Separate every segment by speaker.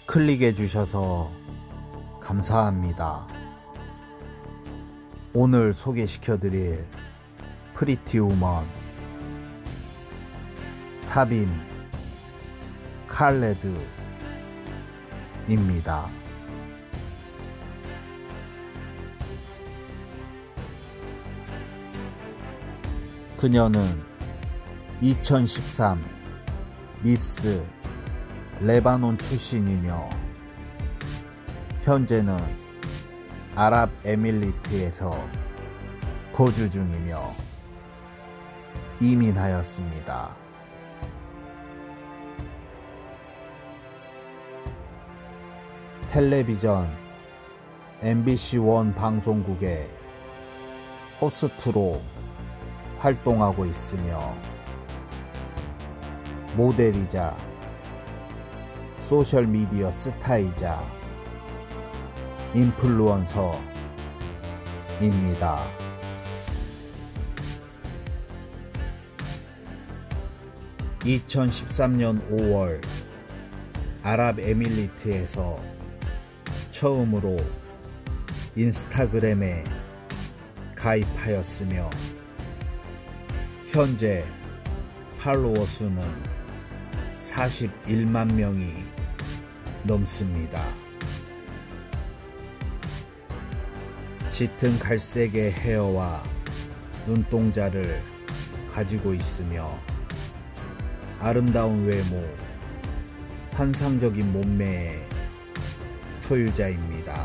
Speaker 1: 클릭해 주셔서 감사합니다. 오늘 소개시켜 드릴 프리티 우먼 사빈 칼레드입니다. 그녀는 2013 미스 레바논 출신이며 현재는 아랍에밀리트에서 거주 중이며 이민하였습니다. 텔레비전 MBC1 방송국의 호스트로 활동하고 있으며 모델이자 소셜미디어 스타이자 인플루언서입니다. (2013년 5월) 아랍에밀리트에서 처음으로 인스타그램에 가입하였으며 현재 팔로워 수는 41만 명이 넘습니다. 짙은 갈색의 헤어와 눈동자를 가지고 있으며 아름다운 외모, 환상적인 몸매의 소유자입니다.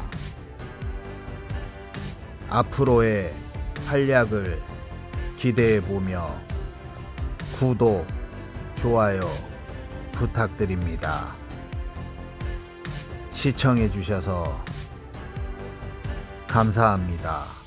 Speaker 1: 앞으로의 활약을 기대해보며 구독, 좋아요 부탁드립니다. 시청해주셔서 감사합니다.